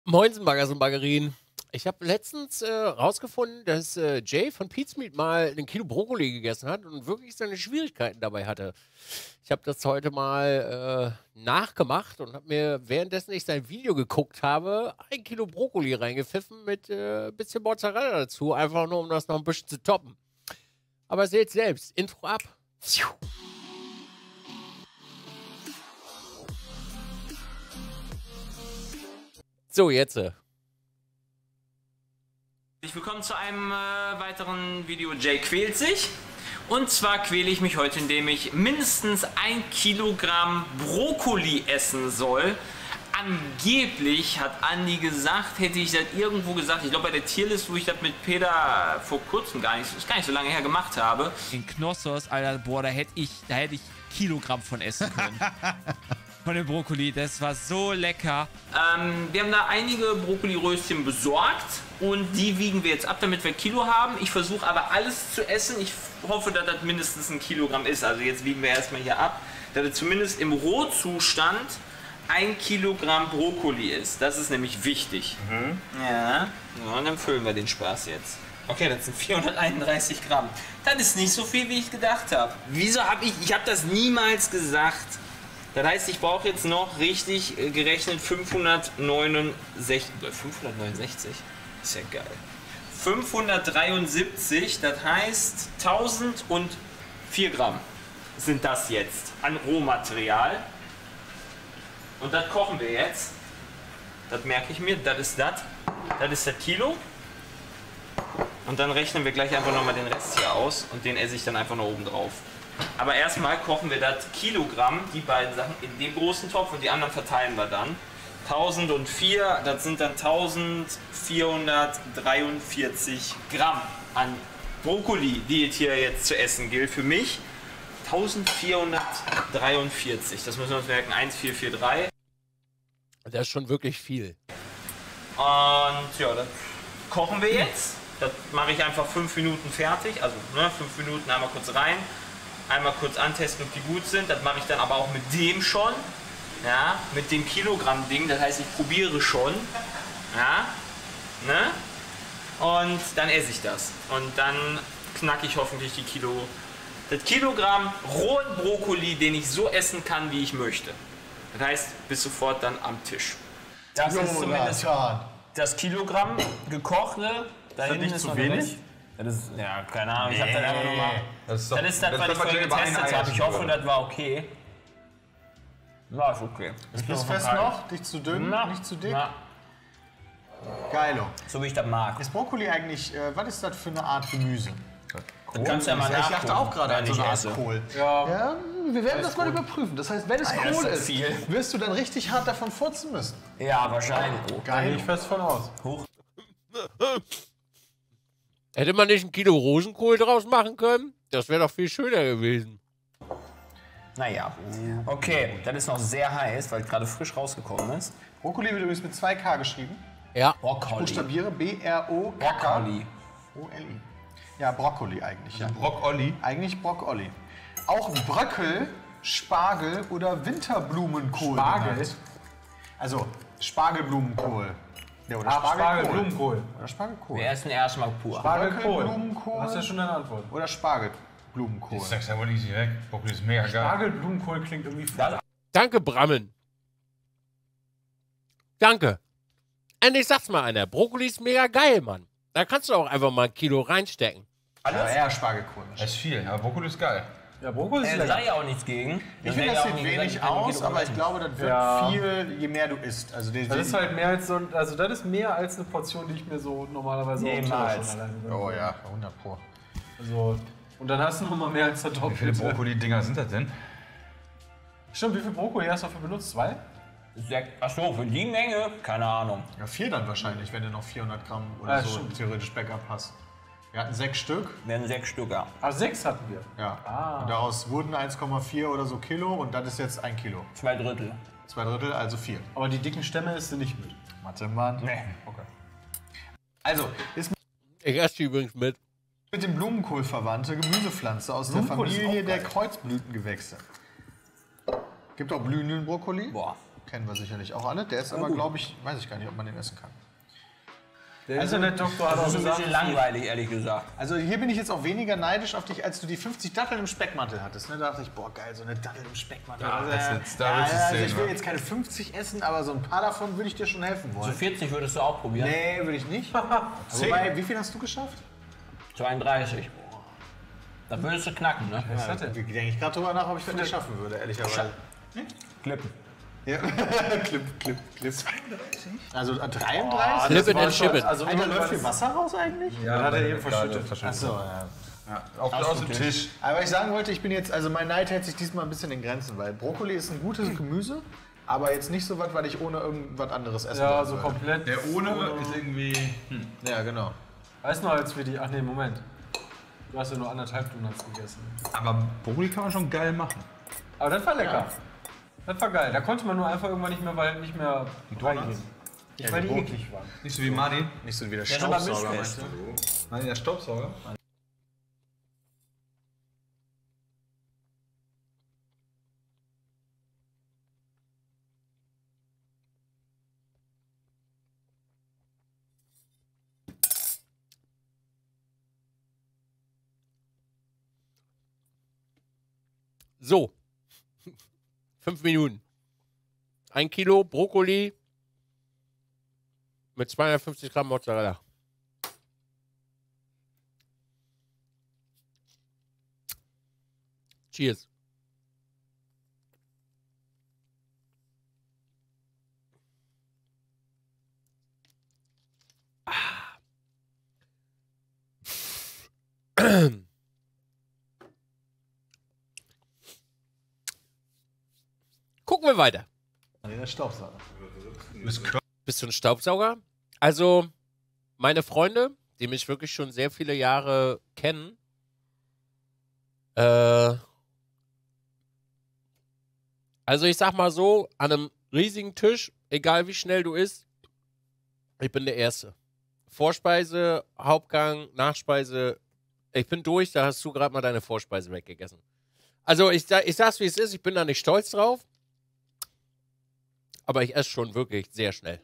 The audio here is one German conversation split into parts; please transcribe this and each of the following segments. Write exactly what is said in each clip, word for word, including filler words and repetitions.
Moinsen, und Margarine. Ich habe letztens äh, rausgefunden, dass äh, Jay von Pete's Meat mal ein Kilo Brokkoli gegessen hat und wirklich seine Schwierigkeiten dabei hatte. Ich habe das heute mal äh, nachgemacht und habe mir, währenddessen ich sein Video geguckt habe, ein Kilo Brokkoli reingepfiffen mit ein äh, bisschen Mozzarella dazu, einfach nur, um das noch ein bisschen zu toppen. Aber seht selbst, Intro ab. So, jetzt. Äh. Willkommen zu einem äh, weiteren Video. Jay quält sich. Und zwar quäle ich mich heute, indem ich mindestens ein Kilogramm Brokkoli essen soll. Angeblich hat Andi gesagt, hätte ich das irgendwo gesagt, ich glaube bei der Tierlist, wo ich das mit Peter vor kurzem gar nicht, ist gar nicht so lange her gemacht habe. In Knossos, Alter, boah, da hätte ich, da hätte ich Kilogramm von essen können. Von dem Brokkoli, das war so lecker. Ähm, wir haben da einige Brokkoli-Röschen besorgt und die wiegen wir jetzt ab, damit wir Kilo haben. Ich versuche aber alles zu essen. Ich hoffe, dass das mindestens ein Kilogramm ist. Also jetzt wiegen wir erstmal hier ab, dass es zumindest im Rohzustand ein Kilogramm Brokkoli ist. Das ist nämlich wichtig. Mhm. Ja. Ja, und dann füllen wir den Spaß jetzt. Okay, das sind vierhunderteinunddreißig Gramm. Das ist nicht so viel, wie ich gedacht habe. Wieso habe ich, ich habe das niemals gesagt. Das heißt, ich brauche jetzt noch richtig äh, gerechnet fünfhundertneunundsechzig. fünfhundertneunundsechzig? Ist ja geil. fünfhundertdreiundsiebzig, das heißt tausendvier Gramm sind das jetzt an Rohmaterial. Und das kochen wir jetzt. Das merke ich mir, das ist das. Das ist das Kilo. Und dann rechnen wir gleich einfach nochmal den Rest hier aus und den esse ich dann einfach noch oben drauf. Aber erstmal kochen wir das Kilogramm, die beiden Sachen, in dem großen Topf und die anderen verteilen wir dann. tausendvier, das sind dann eintausendvierhundertdreiundvierzig Gramm an Brokkoli, die es hier jetzt zu essen gilt. Für mich eintausendvierhundertdreiundvierzig, das müssen wir uns merken, eins, vier, vier, drei. Das ist schon wirklich viel. Und ja, das kochen wir jetzt. Das mache ich einfach fünf Minuten fertig, also ne, fünf Minuten einmal kurz rein. Einmal kurz antesten, ob die gut sind. Das mache ich dann aber auch mit dem schon. Ja, mit dem Kilogramm-Ding. Das heißt, ich probiere schon. Ja, ne? Und dann esse ich das. Und dann knacke ich hoffentlich die Kilo, das Kilogramm rohen Brokkoli, den ich so essen kann, wie ich möchte. Das heißt, bis sofort dann am Tisch. Das ist zumindest das Kilogramm gekochte. Da hinten ist zu wenig. Das ist, ja, keine Ahnung, nee, ich hab dann einfach nochmal. Das ist das, ist das, das was ich vorhin getestet habe. Ich hoffe, das war okay. War ist okay. Ist das fest noch? Dich zu dünn? Na, nicht zu dick? Na. Geilo. So wie ich das mag. Ist Brokkoli eigentlich, äh, was ist das für eine Art Gemüse? Das kannst du ja mal nachgucken. Ich dachte auch gerade an so eine Art Kohl. Ja. Ja, wir werden das mal überprüfen. Das heißt, wenn es Nein, Kohl ist, viel. wirst du dann richtig hart davon furzen müssen. Ja, wahrscheinlich. Oh, geil. Gehe ich fest von aus. Hoch. Hätte man nicht ein Kilo Rosenkohl draus machen können? Das wäre doch viel schöner gewesen. Naja, okay, das ist noch sehr heiß, weil es gerade frisch rausgekommen ist. Brokkoli wird übrigens mit zwei K geschrieben. Ja. Brokkoli. Ich buchstabiere B R O K K. Brokkoli. O L I. Ja, Brokkoli eigentlich. Ja. Brokkoli? Eigentlich Brokkoli. Auch Bröckel, Spargel oder Winterblumenkohl Spargel? genannt. Also Spargelblumenkohl. Ja, oder Ach, Spargelkohl. Spargelblumenkohl. Oder Spargelkohl. Wir essen erstmal pur. Spargelkohl. Blumenkohl. Hast ja schon eine Antwort. Oder Spargelblumenkohl. Ich sag's aber nicht direkt. Brokkoli ist mega geil. Spargelblumenkohl klingt irgendwie falsch. Danke, Brammen. Danke. Endlich sagt's mal einer. Brokkoli ist mega geil, Mann. Da kannst du auch einfach mal ein Kilo reinstecken. Ja, eher Spargelkohl. Das ist viel, aber Brokkoli ist geil. Ja, Brokkoli ist Da lecker. sei ja auch nichts gegen. Ich finde, das sieht wenig aus, aber ich glaube, das wird Ja. viel, je mehr du isst. Also die, Das ist halt mehr als so ein, also das ist mehr als eine Portion, die ich mir so normalerweise auf dem Teller Niemals. schon alleine gönne. Oh ja, hundert Pro. Also, und dann hast du noch mal mehr als der Topf. Wie viele Brokkoli-Dinger sind das denn? Stimmt, wie viel Brokkoli hast du dafür benutzt? Zwei? Achso, für die Menge? Keine Ahnung. Ja, vier dann wahrscheinlich, wenn du noch vierhundert Gramm oder Ah, so stimmt. theoretisch Backup hast. Wir hatten sechs Stück. Werden sechs Stück, ja. Ah, sechs hatten wir. Ja. Ah. Und daraus wurden eins Komma vier oder so Kilo und das ist jetzt ein Kilo. Zwei Drittel. Zwei Drittel, also vier. Aber die dicken Stämme isst du nicht mit. Mathe, Mann. Nee. Okay. Also, ist Ich esse die übrigens mit. mit dem Blumenkohl verwandte Gemüsepflanze aus der Blumenkohl ist Familie auch der geil. Kreuzblütengewächse. Gibt auch blühenden Brokkoli. Boah. kennen wir sicherlich auch alle. Der ist aber, glaube ich, weiß ich gar nicht, ob man den essen kann. Der also, Internetdoktor hat auch Das ist ein gesagt, bisschen langweilig, ehrlich gesagt. Also hier bin ich jetzt auch weniger neidisch auf dich, als du die fünfzig Datteln im Speckmantel hattest. Ne? Da dachte ich, boah geil, so eine Dattel im Speckmantel. Ja, also, das äh, jetzt, da ja, willst du es also sehen, ich will wa? jetzt keine fünfzig essen, aber so ein paar davon würde ich dir schon helfen wollen. So vierzig würdest du auch probieren? Nee, würde ich nicht. Wobei, wie viel hast du geschafft? zweiunddreißig. Da würdest du knacken, ne? Was hat der? Ich denke gerade drüber nach, ob ich das schaffen würde, ehrlicherweise. Klippen. Ja. Clip, Clip, Clip. zweiunddreißig? Also äh, dreiunddreißig? Clip it and ship it. Also Alter, läuft viel Wasser raus eigentlich? Ja, dann hat er eben verschüttet. Achso, ja. Ja, auf, aus dem Tisch. Aber was ich sagen wollte, ich bin jetzt, also mein Neid hält sich diesmal ein bisschen in Grenzen, weil Brokkoli ist ein gutes Gemüse, aber jetzt nicht so was, weil ich ohne irgendwas anderes essen Ja, wollen so würde. komplett. Der ohne ist irgendwie. Hm. Ja, genau. Weißt du noch, als wir die. Ach nee, Moment. Du hast ja nur anderthalb Donuts gegessen. Aber Brokkoli kann man schon geil machen. Aber das war lecker. Das war geil. Da konnte man nur einfach irgendwann nicht mehr, weil nicht mehr reingehen. Nicht, Ja, weil die die Brokkoli. eklig waren. Nicht so wie Martin. Nicht so wie der ist aber Staubsauger, mischfest. meinst du? Martin, der Staubsauger. So. Fünf Minuten. Ein Kilo Brokkoli mit zweihundertfünfzig Gramm Mozzarella. Cheers. Ah. Gucken wir weiter. Nee, der Staubsauger. Bist du ein Staubsauger? Also, meine Freunde, die mich wirklich schon sehr viele Jahre kennen, äh, also ich sag mal so, an einem riesigen Tisch, egal wie schnell du isst, ich bin der Erste. Vorspeise, Hauptgang, Nachspeise, ich bin durch, da hast du gerade mal deine Vorspeise weggegessen. Also ich, ich sag's wie es ist, ich bin da nicht stolz drauf, aber ich esse schon wirklich sehr schnell.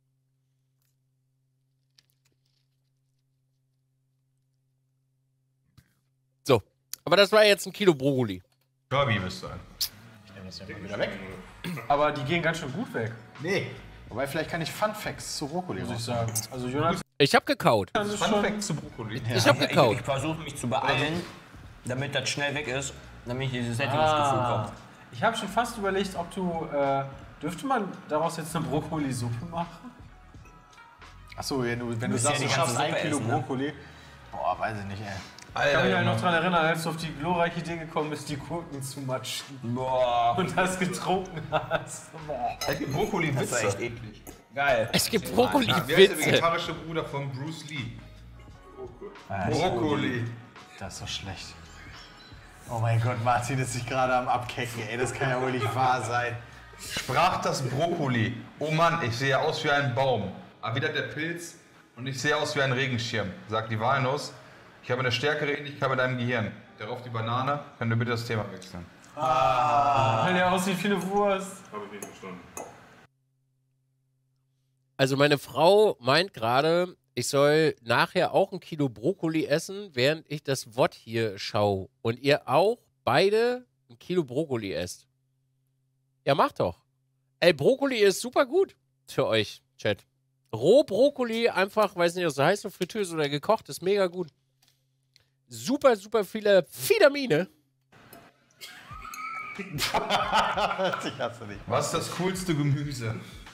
So, aber das war jetzt ein Kilo Brokkoli. Kirby bist du ein. Ich nehme das ja mal wieder weg. Aber die gehen ganz schön gut weg, Nee. Wobei, vielleicht kann ich Fun Facts zu Brokkoli muss ich machen. sagen. Also Jonathan Ich habe gekaut. ist Fun schon... Fact zu Brokkoli. Ich habe Ich, gekaut. ich versuche mich zu beeilen, damit das schnell weg ist, damit dieses Sättigungsgefühl Ah. kommt. Ich habe schon fast überlegt, ob du... Äh, dürfte man daraus jetzt eine Brokkoli-Suppe machen? Achso, wenn du, wenn du musst sagst, ja du die ganze schaffst ein Suppe Kilo essen, ne? Brokkoli. Boah, weiß ich nicht, ey. Ich kann Alter, mich halt noch Junge. daran erinnern, als du auf die glorreiche Idee gekommen bist, die Gurken zu matschen Boah, und das getrunken hast. Boah. Es gibt Brokkoli-Witze. das war echt eklig. Geil. Es gibt Ja, wer ist der Brokkoli-Witze. vegetarische Bruder von Bruce Lee? Brokkoli. Das ist doch schlecht. Oh mein Gott, Martin ist sich gerade am Abkecken, ey. Das kann ja wohl nicht wahr sein. Sprach das Brokkoli. Oh Mann, ich sehe aus wie ein Baum. Erwidert der Pilz und ich sehe aus wie ein Regenschirm. Sagt die Walnuss. Ich habe eine stärkere Ähnlichkeit mit deinem Gehirn. Darauf die Banane. Können wir bitte das Thema wechseln? Weil der aussieht wie eine Wurst. Habe ich nicht verstanden. Also meine Frau meint gerade, ich soll nachher auch ein Kilo Brokkoli essen, während ich das V O D hier schaue. Und ihr auch beide ein Kilo Brokkoli esst. Ja, macht doch. Ey, Brokkoli ist super gut für euch, Chat. Roh Brokkoli, einfach, weiß nicht, ob es heiß, Fritteuse oder gekocht, ist mega gut. Super, super viele Vitamine. Ich hasse dich. Was ist das coolste Gemüse?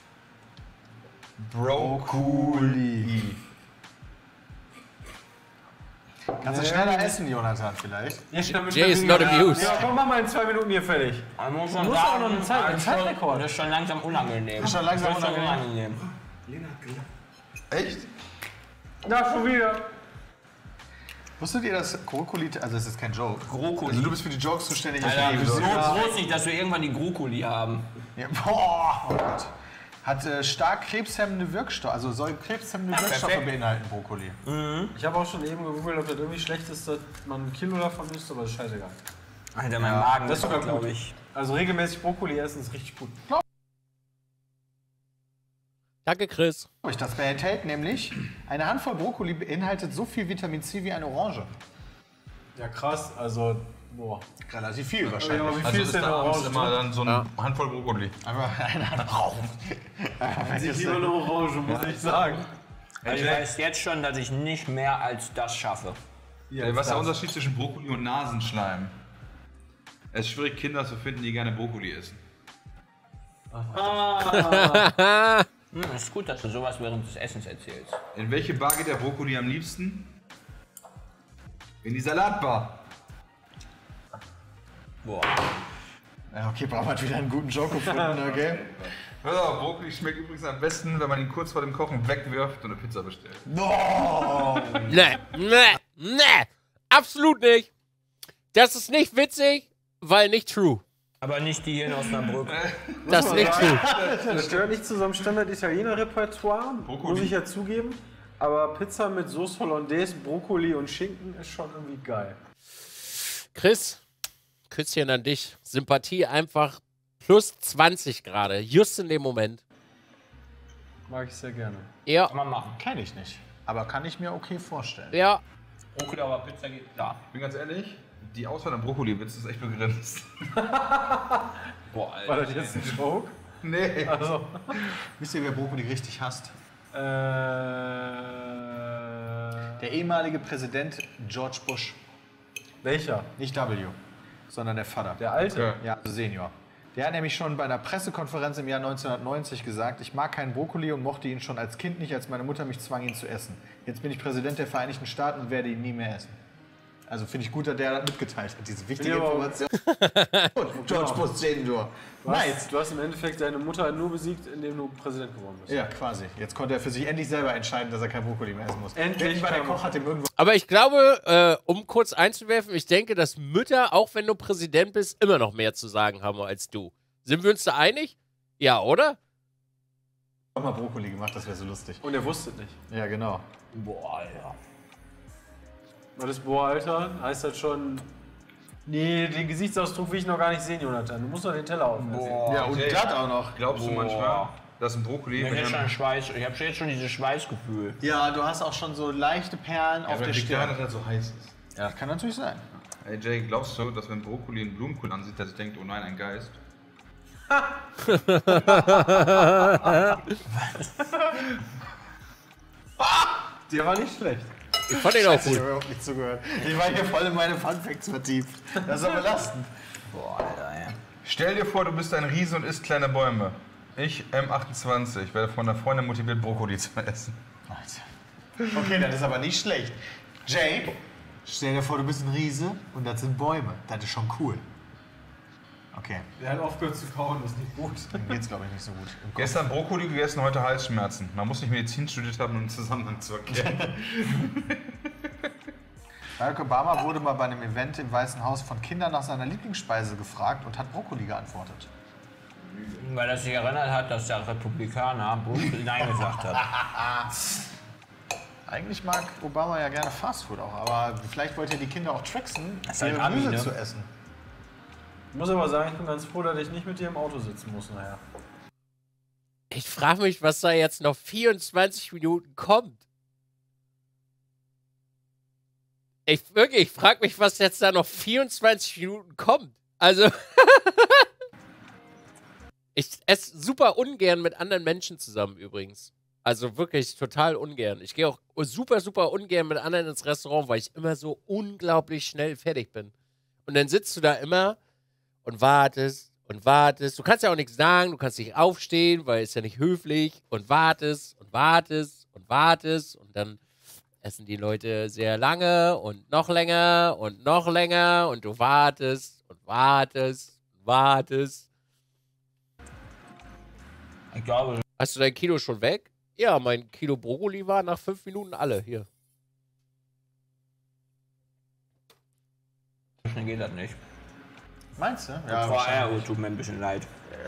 Brokkoli. Kannst du schneller essen, Jonathan, vielleicht? Ja, damit Jay wir is weniger- not amused. Ja, komm, mach mal in zwei Minuten hier fertig. Man muss Man schon muss auch sagen, noch eine Zeit- einen das ist schon- Zeitrekord. Das ist schon langsam unangenehm. Das ist schon langsam Das ist schon unangenehm. unangenehm. Echt? Na, schon wieder. Wusstet ihr, dass Brokkoli, also das ist kein Joke. Brokkoli. Also du bist für die Jokes zuständig. ich Alter, für die so Episoden. groß nicht, dass wir irgendwann die Brokkoli haben. Ja, boah, oh Gott. Hat äh, stark krebshemmende Wirkstoffe, also soll krebshemmende Wirkstoffe perfekt. beinhalten, Brokkoli. Ich habe auch schon eben gegoogelt, ob das irgendwie schlecht ist, dass man ein Kilo davon isst, aber das ist scheißegal. Alter, mein Magen, das ist sogar glaube gut. ich. Also regelmäßig Brokkoli essen ist richtig gut. Danke, Chris. Das enthält nämlich, eine Handvoll Brokkoli beinhaltet so viel Vitamin C wie eine Orange. Ja, krass. Also, boah. Relativ viel Ja, wahrscheinlich. aber wie viel Also ist ist denn da abends Orange? immer dann so eine Ja. Handvoll Brokkoli. Einfach eine Orange. Ich lieber eine Orange, muss ich sagen. Also ich weiß jetzt schon, dass ich nicht mehr als das schaffe. Ja, Was ist der das. Unterschied zwischen Brokkoli und Nasenschleim? Es ist schwierig, Kinder zu finden, die gerne Brokkoli essen. Hm, ist gut, dass du sowas während des Essens erzählst. In welche Bar geht der Brokkoli am liebsten? In die Salatbar. Boah. Ja, okay, Bram hat wieder einen guten Joke gefunden, okay? Hör auf, Brokkoli schmeckt übrigens am besten, wenn man ihn kurz vor dem Kochen wegwirft und eine Pizza bestellt. No! Nee, nee, nee. Absolut nicht. Das ist nicht witzig, weil nicht true. Aber nicht die hier in Osnabrück. Das ist nicht true. Das gehört nicht zu so einem Standard-Italiener-Repertoire, muss ich ja zugeben. Aber Pizza mit Sauce Hollandaise, Brokkoli und Schinken ist schon irgendwie geil. Chris, Küsschen an dich. Sympathie einfach plus zwanzig gerade. Just in dem Moment. Mag ich sehr gerne. Ja, Kann man machen. Kenn ich nicht. Aber kann ich mir okay vorstellen. ja. Brokkoli, aber Pizza geht klar. Ich bin ganz ehrlich, die Auswahl an Brokkoli-Witz ist echt begrenzt. Boah, Alter. War das jetzt ein Joke? Nee. Also. Wisst ihr, wer Brokkoli richtig hasst? Äh. Der ehemalige Präsident George Bush. Welcher? Nicht W, sondern der Vater. Der alte? Ja, Senior. Der hat nämlich schon bei einer Pressekonferenz im Jahr neunzehnhundertneunzig gesagt, ich mag keinen Brokkoli und mochte ihn schon als Kind nicht, als meine Mutter mich zwang, ihn zu essen. Jetzt bin ich Präsident der Vereinigten Staaten und werde ihn nie mehr essen. Also finde ich gut, dass der das mitgeteilt hat, diese wichtige Ja, aber- Information. Und George Bush Senior. Du hast, Nice. du hast im Endeffekt deine Mutter nur besiegt, indem du Präsident geworden bist. Ja, quasi. Jetzt konnte er für sich endlich selber entscheiden, dass er kein Brokkoli mehr essen muss. Endlich Weil der kann man- Koch hat ihm irgendwann Aber ich glaube, äh, um kurz einzuwerfen, ich denke, dass Mütter, auch wenn du Präsident bist, immer noch mehr zu sagen haben als du. Sind wir uns da einig? Ja, oder? mal Brokkoli gemacht, das wäre so lustig. Und er wusste es nicht. Ja, genau. Boah, Alter. Weil das Boah, Alter, heißt das schon. Nee, den Gesichtsausdruck will ich noch gar nicht sehen, Jonathan. Du musst noch den Teller aufessen. Boah. Ja, und Jay, das auch noch. Glaubst du Boah. manchmal, dass ein Brokkoli, Ich wenn habe jetzt er schon Schweiß. Ich habe jetzt schon dieses Schweißgefühl. Ja, du hast auch schon so leichte Perlen auf wenn der vegan Stirn. halt so heiß ist? Ja, kann natürlich sein. Ey Jay, glaubst du, dass wenn Brokkoli einen Blumenkohl ansieht, der sich denkt, oh nein, ein Geist? Der war nicht schlecht. Ich fand den auch Ich gut. habe überhaupt nicht zugehört. Ich war hier voll in meine Funfacts vertieft. Das ist aber belastend. Boah, Alter, ja. Stell dir vor, du bist ein Riese und isst kleine Bäume. Ich, M achtundzwanzig, werde von einer Freundin motiviert, Brokkoli zu essen. Okay, das ist aber nicht schlecht. Jay, stell dir vor, du bist ein Riese und das sind Bäume. Das ist schon cool. Okay, Der hat aufgehört zu kauen, das ist nicht gut. dann geht's glaube ich nicht so gut. Im Kopf. Gestern Brokkoli gegessen, heute Halsschmerzen. Man muss nicht Medizin studiert haben, um einen Zusammenhang zu erkennen. Barack Obama wurde mal bei einem Event im Weißen Haus von Kindern nach seiner Lieblingsspeise gefragt und hat Brokkoli geantwortet. Weil er sich erinnert hat, dass der Republikaner Bush Nein gesagt hat. Eigentlich mag Obama ja gerne Fastfood auch, aber vielleicht wollte er die Kinder auch tricksen, ist halt ihre Ami, Gemüse ne? zu essen. Ich muss aber sagen, ich bin ganz froh, dass ich nicht mit dir im Auto sitzen muss nachher. Ich frage mich, was da jetzt noch vierundzwanzig Minuten kommt. Ich wirklich, ich frage mich, was jetzt da noch vierundzwanzig Minuten kommt. Also, ich esse super ungern mit anderen Menschen zusammen übrigens. Also wirklich total ungern. Ich gehe auch super, super ungern mit anderen ins Restaurant, weil ich immer so unglaublich schnell fertig bin. Und dann sitzt du da immer und wartest und wartest. Du kannst ja auch nichts sagen, du kannst nicht aufstehen, weil es ja nicht höflich. Und wartest und wartest und wartest. Und dann essen die Leute sehr lange und noch länger und noch länger. Und du wartest und wartest und wartest. Ich glaube, Hast du dein Kilo schon weg? Ja, mein Kilo Brokkoli war nach fünf Minuten alle hier. so schnell geht das nicht. Meinst du? Ja, Frau Ergo, tut mir ein bisschen leid.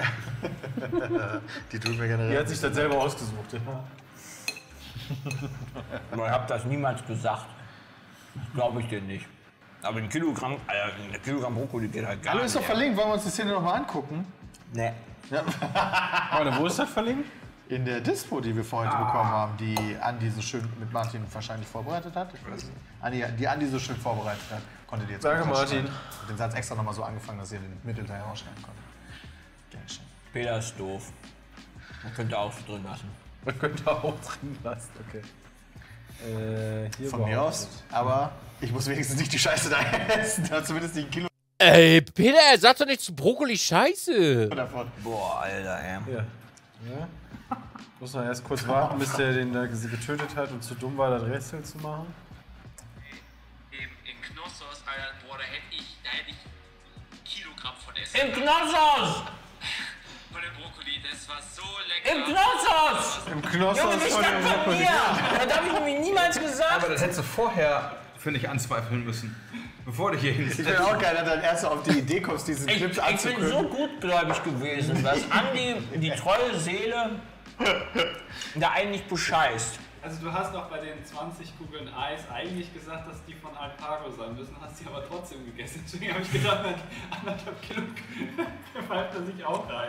Die tun mir Die generell. hat sich das selber ausgesucht. Ja. Aber ich habe das niemals gesagt. Glaube ich dir nicht. Aber ein Kilogramm, äh, ein Kilogramm Brokkoli geht halt gar Hallo, nicht. ist doch verlinkt. Wollen wir uns die Szene nochmal angucken? Nee. Warte, wo ist das verlinkt? in der Dispo, die wir vor heute bekommen haben, die Andi so schön mit Martin wahrscheinlich vorbereitet hat. Ich weiß nicht. Andi, die Andi so schön vorbereitet hat, konnte die jetzt Danke, gut Martin. rausschneiden. Ich hab den Satz extra nochmal so angefangen, dass ihr den Mittelteil rausschneiden konntet. Gerne schön. Peter ist doof. Man könnte auch so drin lassen. Man könnte auch drin lassen, okay. Äh, hier Von mir aus. Aber ich muss wenigstens nicht die Scheiße da essen. Da zumindest nicht ein Kilo Ey, Peter, sag doch nicht zu Brokkoli Scheiße. davon. Boah, Alter, ey. Ja. Ja. Muss man erst kurz warten, bis der den da getötet hat und zu dumm war, das Rätsel zu machen. Im, in Knossos, Alter, boah, da hätte ich, da hätte ich Kilogramm von essen. Im Knossos! Von dem Brokkoli, das war so lecker. Im Knossos! Im Knossos Junge, nicht von das der von Brokkoli. mir! Das hab ich nämlich niemals gesagt. Aber das hättest du vorher, finde ich, anzweifeln müssen. Bevor du hier Ich hinsetzt. bin auch geil, dass du dann erst auf die Idee kommst, diesen Ich, Clips ich bin so anzukündigen. gutgläubig gewesen, dass Andi, die treue Seele, da eigentlich bescheißt. Also du hast doch bei den zwanzig Kugeln Eis eigentlich gesagt, dass die von Alpago sein müssen, hast sie aber trotzdem gegessen. Deswegen habe ich gedacht, na, anderthalb Kilo pfeift er sich auch rein.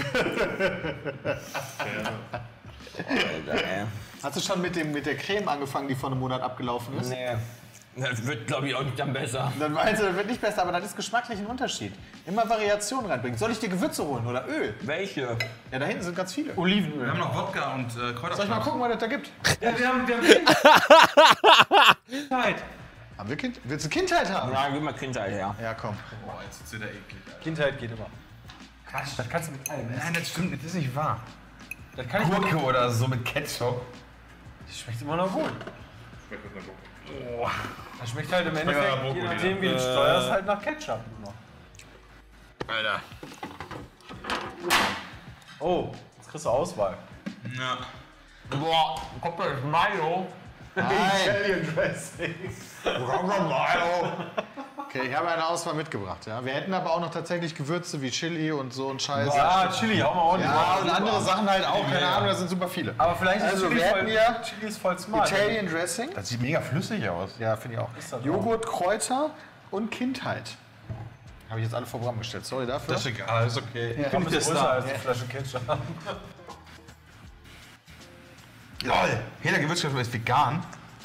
Alter, ey. Hast du schon mit, dem, mit der Creme angefangen, die vor einem Monat abgelaufen ist? Nee, das wird, glaube ich, auch nicht dann besser. Dann meinst du, das wird nicht besser, aber das ist geschmacklich ein Unterschied. Immer Variationen reinbringen. Soll ich dir Gewürze holen oder Öl? Welche? Ja, da hinten sind ganz viele. Wir Olivenöl. haben noch Wodka und äh, Kräuter. Soll ich mal gucken, was das da gibt? Ja, wir haben, wir haben Kindheit. Haben wir Kind? Willst du Kindheit haben? Ja, gib mal Kindheit her. Ja, komm. Boah, jetzt ist wieder eklig. Alter. Kindheit geht immer. Quatsch, das kannst du mit allem essen. Nein, das stimmt nicht, das ist nicht wahr. Das kann ich mit Gurke oder so mit Ketchup. Das schmeckt immer noch gut. Boah. Das schmeckt halt im ja Endeffekt, Brokkoli, je nachdem wie du steuerst, halt nach Ketchup nur noch. Alter. Oh, jetzt kriegst du Auswahl. Ja. Boah, kommt das Mayo? Italian Dressing. Okay, ich habe eine Auswahl mitgebracht. Ja. Wir hätten aber auch noch tatsächlich Gewürze wie Chili und so ein Scheiß. Ah, Chili, hau mal ordentlich Ja, drauf. und andere Sachen halt auch. Keine Ahnung, das sind super viele. Aber vielleicht ist Also, Chili, wir voll, hätten ja Chili ist voll smart. Italian Dressing. Das sieht mega flüssig aus. Ja, finde ich auch. das auch. Joghurt, Kräuter und Kindheit. Habe ich jetzt alle vor Programm gestellt. Sorry dafür. Das ist egal, ist okay. Ich finde das größer als die Flasche Ketchup. Lol. Jeder Gewürzketchup ist vegan.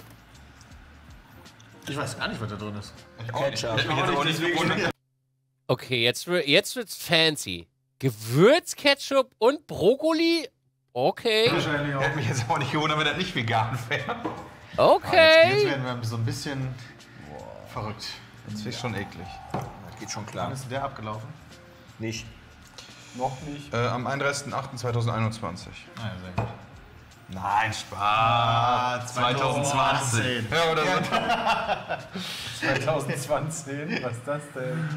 Ich weiß gar nicht, was da drin ist. Ich auch nicht. Ketchup. Hätte mich jetzt auch nicht gewundert. Okay, jetzt, wi- jetzt wird's fancy. Gewürzketchup und Brokkoli? Okay. Wahrscheinlich auch. Hätte mich jetzt auch nicht gewundert, wenn das nicht vegan wäre. Jetzt, jetzt Okay. werden wir so ein bisschen verrückt. Das ist schon eklig. Das geht schon Wann klar. ist denn der abgelaufen? Nicht. Noch nicht. Äh, am einunddreißigsten achten zweitausendeinundzwanzig. Ah, ja, sehr gut. Nein, Spaß. Ah, zweitausendzwanzig. Ja, oder so. zwanzig zwanzig, was ist das denn?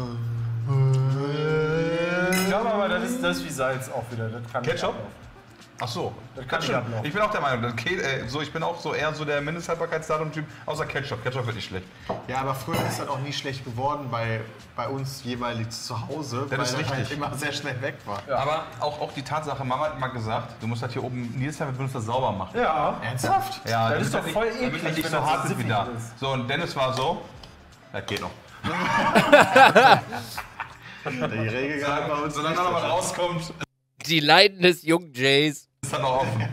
Ich glaube aber, das ist das ist wie Salz auch wieder. Das kann nicht Ketchup? ablaufen. Ach so. Das kann nicht stimmt. ablaufen. Ich bin auch der Meinung, das Ke äh, so, ich bin auch so eher so der Mindesthaltbarkeitsdatum-Typ, außer Ketchup. Ketchup wird nicht schlecht. Ja, aber früher ist das auch nie schlecht geworden bei, bei uns jeweilig zu Hause, Das weil ist das halt richtig. immer sehr schnell weg war. Aber auch, auch die Tatsache, Mama hat mal gesagt, du musst das hier oben jedes Jahr, wenn du das sauber machen. Ja, Ernsthaft? Ja, Das ist damit doch voll nicht, damit eklig, das nicht wenn so das hart so ist wie siffig da. ist. So, und Dennis war so, das geht noch. Die Regel galt bei uns Solange nicht. noch was rauskommt, Die Leiden des jungen Jays. ist dann noch offen.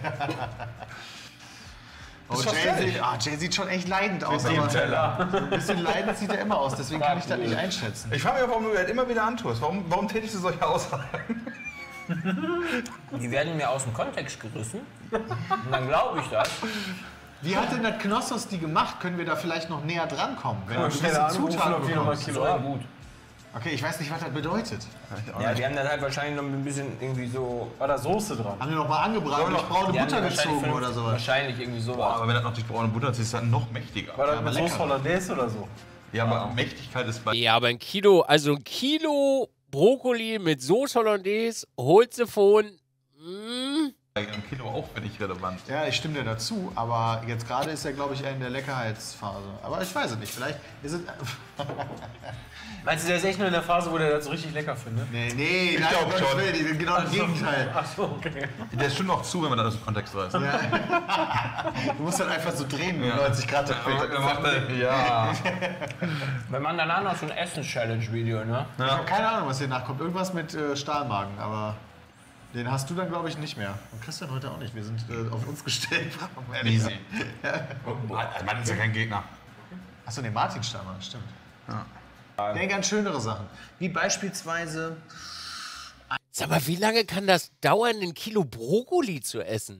Oh, schon Jay, fertig. sieht, ah, Jay sieht schon echt leidend aus. Mit dem Aber Teller. so ein bisschen leidend sieht er immer aus, deswegen kann ich das nicht einschätzen. Ich frage mich, warum du das immer wieder antust. Warum, warum tätigst du solche Aussagen? Die werden mir aus dem Kontext gerissen. Und dann glaube ich das. Wie hat denn das Knossos die gemacht? Können wir da vielleicht noch näher drankommen? Wenn du schnell gewisse anrufen, Zutaten ob die noch mal bekommst. Kilo So haben. gut. Okay, ich weiß nicht, was das bedeutet. Ja, die haben dann halt wahrscheinlich noch ein bisschen irgendwie so. War da Soße dran? Haben wir noch mal angebraten, Sollen wir durch braune Die haben Butter wahrscheinlich gezogen fünf- oder sowas? Wahrscheinlich irgendwie sowas. Aber wenn das noch durch braune Butter ist, ist das noch mächtiger. War das aber mit lecker. Soße Hollandaise oder so? Ja, aber Mächtigkeit ist bei Ja, aber ein Kilo, also ein Kilo Brokkoli mit Soße Hollandaise, holst du von. Mm, einem Kilo auch für dich relevant. Ja, ich stimme dir dazu, aber jetzt gerade ist er, glaube ich, eher in der Leckerheitsphase. Aber ich weiß es nicht, vielleicht ist es... Meinst du, der ist echt nur in der Phase, wo der das so richtig lecker findet? Nee, nee, nein, glaub um Gottes schon. Willen, ich bin genau das Gegenteil. Ach so, okay. Der stimmt noch zu, wenn man das aus dem Kontext reißt. Ja. Du musst dann einfach so drehen mit neunzig Grad. Er macht das- Ja. Wenn man danach noch so ein Essen-Challenge-Video, ne? Ich habe keine Ahnung, was hier nachkommt. Irgendwas mit äh, Stahlmagen, aber Den hast du dann, glaube ich, nicht mehr. Und Christian heute auch nicht. Wir sind äh, auf uns gestellt. Easy. Mann ist ja kein Gegner. Achso, nee, Martin Stammer, stimmt. Ja. Denk an schönere Sachen. Wie beispielsweise. Sag mal, wie lange kann das dauern, ein Kilo Brokkoli zu essen?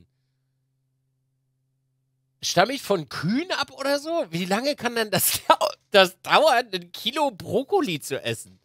Stamm ich von Kühen ab oder so? Wie lange kann denn das, das dauern, ein Kilo Brokkoli zu essen?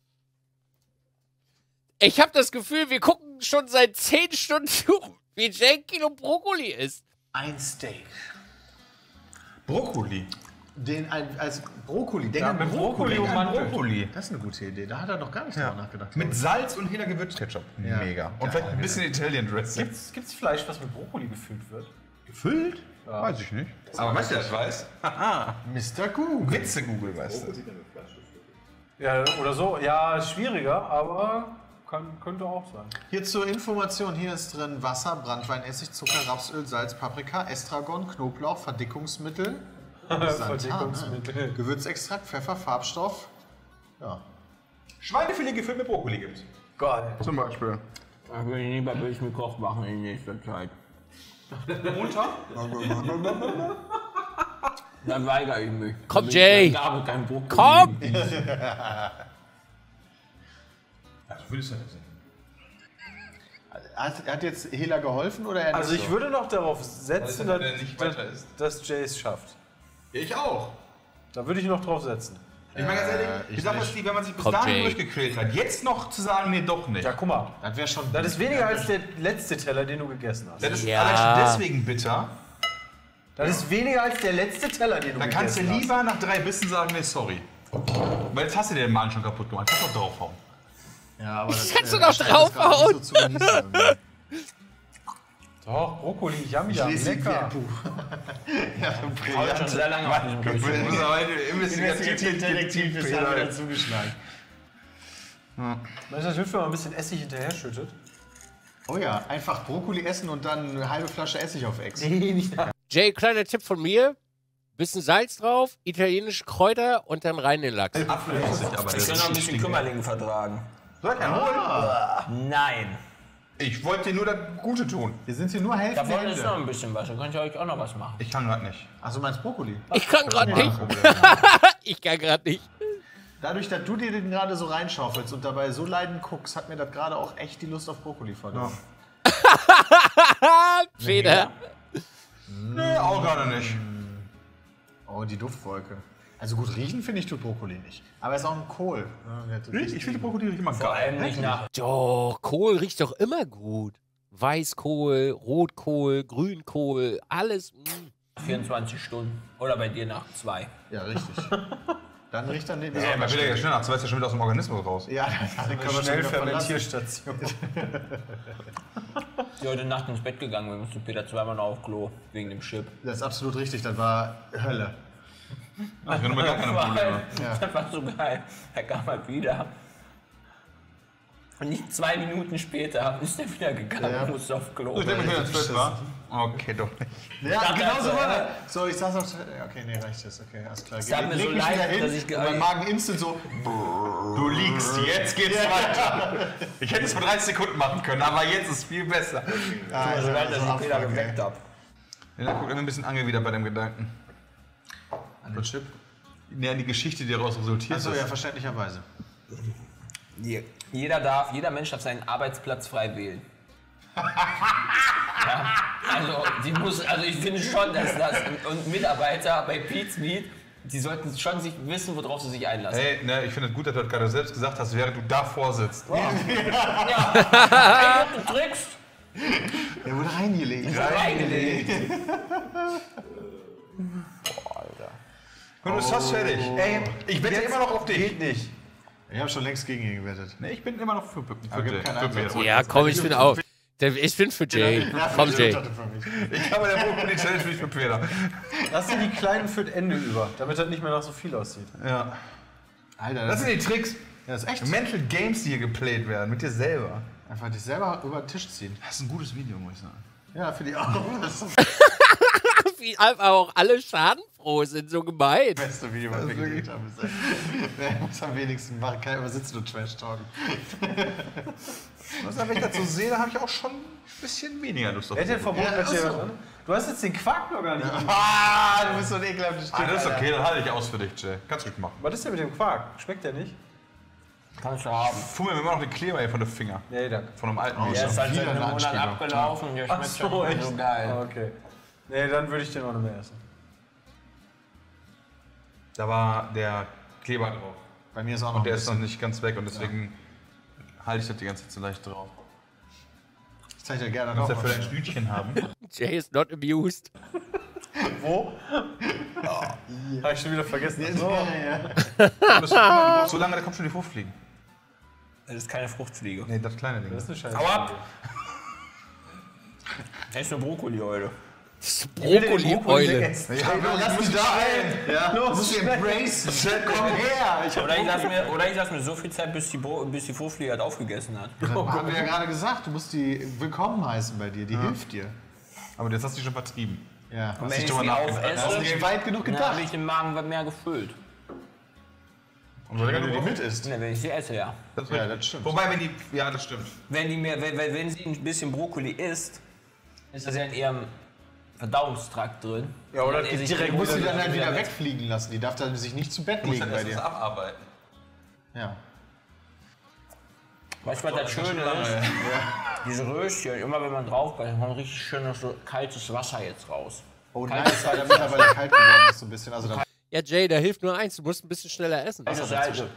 Ich habe das Gefühl, wir gucken schon seit zehn Stunden zu, wie Jay ein Kilo Brokkoli isst. Ein Steak. Brokkoli. Den ein, als Brokkoli. Denk Ja, an mit Brokkoli Denk und an Mandeln. Brokkoli. Das ist eine gute Idee. Da hat er noch gar nicht Ja. drüber nachgedacht. Mit Salz und jeder Gewürzketchup. Ja. Mega. Und Ja, vielleicht ein bisschen Italian Dressing. Gibt's, gibt's Fleisch, was mit Brokkoli gefüllt wird? Gefüllt? Weiß ich nicht. Aber weißt du, das weiß? Mister Google. Witze Google weiß das. Ja, oder so. Ja, schwieriger, aber kann, könnte auch sein. Hier zur Information, hier ist drin Wasser, Branntweinessig, Zucker, Rapsöl, Salz, Paprika, Estragon, Knoblauch, Verdickungsmittel, Verdickungsmittel. Ah, Gewürzextrakt, Pfeffer, Farbstoff. Ja. Schweinefilet gefüllt mit Brokkoli gibt's. Geil. Zum Beispiel. Das will ich lieber Milch mit Koch machen in nächster Zeit. Montag? Dann weigere ich mich. Komm, Dann Jay. Gab es kein Brokkoli. Komm! Also würdest du das sehen. Hat, hat jetzt Hela geholfen oder er Also nicht ich so? würde noch darauf setzen, Weil dass, er nicht dass, weiter ist. dass Jay es schafft. Ich auch. Da würde ich noch drauf setzen. Ich meine ganz ehrlich, ich die Sache nicht. ist die, wenn man sich bis Komm, dahin Jay. durchgequält hat, jetzt noch zu sagen, nee, doch nicht. Ja, guck mal. Das wäre schon. Das ist weniger als der letzte Teller, den du gegessen hast. Das ist Ja. allein schon deswegen bitter. Das ist weniger als der letzte Teller, den du Dann gegessen kannst du hast. lieber nach drei Bissen sagen, nee, sorry. Weil jetzt hast du dir den Magen schon kaputt gemacht. Kannst doch draufhauen. Ja, aber das, kannst du äh, doch scheint das gerade draufhauen. nicht so zu genießen irgendwie. Doch, Brokkoli, yam, Ich yam, lese ihn wie lecker. ein Buch. Ja, so Ich schon sehr lange auf diesem Bild. Du musst aber Investigativ ist ja wieder zugeschlagen. Meinst du, das hilft, wenn man ein bisschen Essig hinterher schüttet? Oh ja, einfach Brokkoli essen und dann eine halbe Flasche Essig auf Ex. Nee, nicht. Jay, kleiner Tipp von mir. Bisschen Salz drauf, italienische Kräuter und dann rein den Lachs. Apfelessig, aber Ich kann noch ein bisschen Kümmerling vertragen. Soll ich einen holen? Nein. Ich wollte dir nur das Gute tun. Wir sind hier nur Hälfte Davon ist noch Hälfte. ein bisschen was. Da könnt ihr euch auch noch was machen. Ich kann gerade nicht. Achso, meinst Brokkoli? Ich kann gerade nicht. Ich kann gerade nicht. Dadurch, dass du dir den gerade so reinschaufelst und dabei so leidend guckst, hat mir das gerade auch echt die Lust auf Brokkoli verloren. Feder. Nee, auch gerade nicht. Oh, die Duftwolke. Also gut, riechen finde ich tut Brokkoli nicht. Aber es ist auch ein Kohl. Ja, der Ich, ich finde Brokkoli riecht immer Vor geil. allem nicht nach. Doch, Kohl riecht doch immer gut. Weißkohl, Rotkohl, Grünkohl, alles. mm. vierundzwanzig Stunden. Oder bei dir nach zwei. Ja, richtig. Dann riecht er nicht Ja, man will ja schnell nach zwei ist ja schon wieder aus dem Organismus raus. Ja, dann können wir Schnell schnell verlassen. Fermentierstation. Ich bin heute Nacht ins Bett gegangen. Wir mussten Peter zweimal noch auf Klo. Wegen dem Chip. Das ist absolut richtig, das war Hölle. Ich bin immer gar keine Probleme. Das war so geil. Er kam halt wieder. Und nicht zwei Minuten später ist er wieder gegangen Ja. und musste auf Klo. Ich denke, mir das Fett war. Okay, doch nicht. Ja, dachte, genau so also, war äh, das. So, ich saß auf. Ja, okay, nee, reicht das. Okay, alles klar. Es tat mir Leg so mich leid, wieder hin dass ich und ge- mein Magen instant so. Du liegst, jetzt geht's weiter. Ich hätte es vor dreißig Sekunden machen können, aber jetzt ist es viel besser. Ah, So leid, dass ich Abfuck, Peter ey. geweckt habe. Ja, dann guck immer ein bisschen angewidert bei dem Gedanken. An den Chip. Nee, an die Geschichte, die daraus resultiert Achso, ist. ja, verständlicherweise. Jeder darf, jeder Mensch darf seinen Arbeitsplatz frei wählen. Ja, also, die muss, also ich finde schon, dass das und Mitarbeiter bei Pete's Meat, die sollten schon sich wissen, worauf sie sich einlassen. Hey, ne, ich finde es gut, dass du das gerade selbst gesagt hast, während du davor sitzt. Ja, hey, du trickst. Der wurde reingelegt. Reingelegt. Und du bist fast fertig. Ey, ich wette immer noch auf dich. Geht nicht. Ich habe schon längst gegen ihn gewettet. Nee, ich bin immer noch für, für, für, gibt für, keinen für, Einsatz. für Ja, komm, ich bin auch. Der- Ich bin für Jay. Komm, Jay. Ich habe der Brokkoli Challenge nicht für Peter. Lass dir die kleinen für das Ende über, damit das nicht mehr nach so viel aussieht. Ja. Alter, Das das, sind die Tricks. ja, das ist echt. Mental Games, die hier geplayt werden, mit dir selber. Einfach dich selber über den Tisch ziehen. Das ist ein gutes Video, muss ich sagen. Ja, für die auch. Das ist Wie einfach auch alle Schadenfreude Intro sind so gemein. Das beste Video, was wir gedreht haben. Ist, wer muss am wenigsten machen? Kann immer sitzen und Trash-talken. Was, wenn ich das so sehe, da habe ich auch schon ein bisschen weniger Lust auf. Wer hat denn verboten, Ja, dass hier ach was so. an? Du hast jetzt den Quark noch gar nicht. Ah, du bist so ein ekelhaftes Stück. Ah, das ist Alter. okay, dann halte ich aus für dich, Jay. Kannst du nicht machen. Was ist denn mit dem Quark? Schmeckt der nicht? Kannst du haben. Fummel mir immer noch den Kleber hier von den Finger. Nee, danke. Von einem alten Oh, Der Auto. ist halt wieder seit einem eine Monat Anspielung. abgelaufen. Der schmeckt so, schon nicht echt? so geil. Okay. Nee, dann würde ich den auch nicht mehr essen. Da war der Kleber drauf. Bei mir ist auch noch Und der ein ist noch bisschen. nicht ganz weg und deswegen halte ich das die ganze Zeit so leicht drauf. Ich zeige dir gerne Was noch wir für was. ein Stütchen haben. Jay is not amused. Wo? Habe ich schon wieder vergessen. So. Das, guck mal, so lange, da kommt schon die Fruchtfliegen. Das ist keine Fruchtfliege. Nee, das kleine Ding. Das ist eine Scheiße. Hau ab! Das ist nur Brokkoli heute. Brokkoli-Eule. Ja, lass mich da ein! Ja, los, musst du embrace! Komm her! Ich hab Oder ich lasse mir, oder ich lass mir so viel Zeit, bis die, Bro bis die Fruchtfliege halt aufgegessen hat. Haben wir ja gerade gesagt, du musst die willkommen heißen bei dir, die hilft dir. Aber jetzt hast du die schon vertrieben. Ja, Und hast wenn ich dich sie drüber nachgedacht. Hast du aufesse, nicht weit genug dann habe gedacht. ich den Magen mehr gefüllt. Und Wenn du die mit isst. Ne, wenn ich sie esse, ja. Das Ja, das stimmt. Wobei, wenn die. Ja, das stimmt. Wenn, die mir, wenn, wenn wenn sie ein bisschen Brokkoli isst, ist das ja in ihrem Verdauungstrakt drin. Ja, oder Und dann esse ich direkt die Du musst sie Brokkoli dann halt wieder weg. wegfliegen lassen. Die darf dann sich nicht zu Bett Du musst legen dann bei erst was dir. abarbeiten. Ja. Weißt du, was das Schöne ist? Diese Röschen, immer wenn man drauf beißt, kommt richtig schön noch so kaltes Wasser jetzt raus. Oh nein, es war ja mittlerweile kalt geworden ist so ein bisschen. Also dann Ja, Jay, da hilft nur eins. Du musst ein bisschen schneller essen. Eine Seite.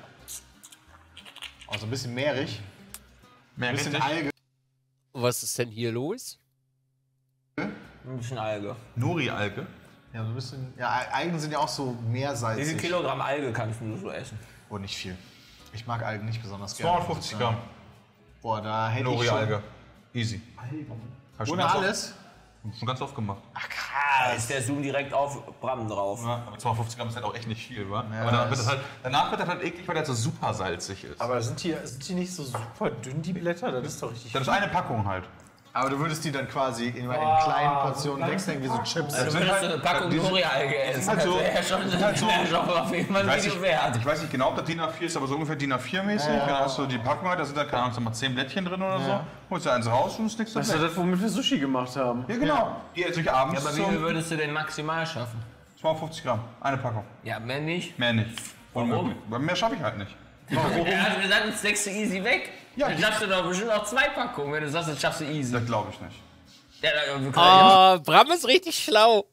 auch so ein bisschen mehrig. Mehr Ein bisschen richtig. Alge. Was ist denn hier los? Ein bisschen Alge. Nori-Alge. Ja, so ein bisschen. Ja, Algen sind ja auch so Wie viel meersalzig. Kilogramm Alge kannst du so essen? Oh, nicht viel. Ich mag Algen nicht besonders gerne. zweihundertfünfzig Gramm. Boah, da hätte ich schon... Nori-Alge. Easy. Hab ich schon Ohne ganz alles? Oft, schon ganz oft gemacht. Da ist der Zoom direkt auf Bram drauf. Ja, aber zweihundertfünfzig Gramm ist halt auch echt nicht viel, wa? Ja, aber danach wird, das- das halt, danach wird das halt eklig, weil das so super salzig ist. Aber sind die, sind die nicht so super dünn, die Blätter? Das ist doch richtig. Das ist eine Packung halt. Aber du würdest die dann quasi in, in kleinen Portionen wegstecken, wie so Chips. Also würdest du eine Packung Nori-Alge essen? halt so- das wäre ja schon, halt so- wär schon auf jeden Fall Ich ein weiß, Video nicht, wert. ich weiß nicht genau, ob das D I N A vier ist, aber so ungefähr D I N A vier mäßig. Dann hast du die Packung halt, da sind da keine Ahnung, sag mal zehn Blättchen drin oder so. Holst du eins raus und snickst Das das ist weg. doch das, womit wir Sushi gemacht haben. Ja, genau. Die esse ich abends Aber wie viel zum würdest du denn maximal schaffen? zweihundertfünfzig Gramm. Eine Packung. Ja, mehr nicht. Mehr nicht. Warum? Unmöglich. Weil mehr schaffe ich halt nicht. Er hat gesagt, das steckst du easy weg. Ja, Dann ich- schaffst du doch bestimmt auch zwei Packungen, wenn du sagst, das schaffst du easy. Das glaube ich nicht. Ja, dann- wir können ja, Oh, Bram ist richtig schlau.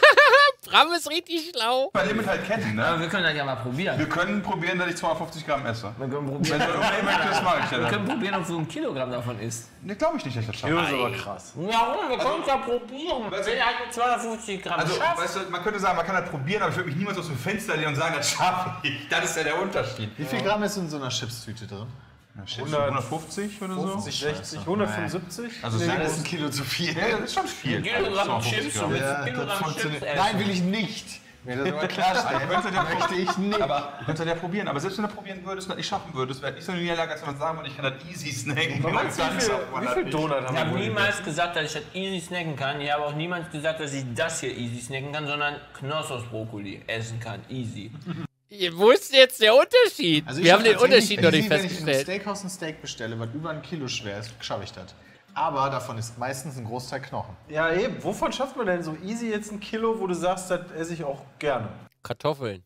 Bram ist richtig schlau. Bei Limit halt kennen, aber ne? wir können das ja mal probieren. Wir können probieren, dass ich zweihundertfünfzig Gramm esse. Wir können Wenn probieren, du unbedingt möchtest, mache ich ja wir dann. können probieren, ob du ein Kilogramm davon isst. Ne, glaube ich nicht, dass ich das schaffe. Das ist aber krass. Warum? Wir können es ja probieren. Wenn er halt mit zweihundertfünfzig Gramm Also, schafft. weißt du, man könnte sagen, man kann das probieren, aber ich würde mich niemals aus dem Fenster lehnen und sagen, das schaffe ich. Das ist ja der Unterschied. Wie viel Gramm ist in so einer Chipstüte drin? hundertfünfzig oder so? fünfzig, sechzig, hundertfünfundsiebzig? Also Nee, sehr Das gut. ist ein Kilo zu viel. Ja, das ist schon viel. Kilogramm zweihundertfünfzig Chips, Gramm. du willst Ja, ein Kilogramm das Chips funktioniert. essen. Nein, will ich nicht. Ich will das aber klarstellen. Könntest du ja Möchte ich nicht. Aber du könntest ja probieren. Aber selbst wenn du probieren würdest und das nicht schaffen würdest, wäre nicht so eine Niederlage, als wenn man sagen würde, ich kann das easy snacken. Was meinst du, wie viel, wie viel Donut haben Ich wir habe wohl niemals gesagt, dass ich das easy snacken kann. Ich habe auch niemals gesagt, dass ich das hier easy snacken kann, sondern Knossos-Brokkoli essen kann. Easy. Wo ist jetzt der Unterschied? Also ich Wir haben schaff den Unterschied noch tatsächlich, nicht Wenn ich in einem festgestellt. Steakhouse ein Steak bestelle, was über ein Kilo schwer ist, schaffe ich das. Aber davon ist meistens ein Großteil Knochen. Ja, eben. Wovon schafft man denn so easy jetzt ein Kilo, wo du sagst, das esse ich auch gerne? Kartoffeln.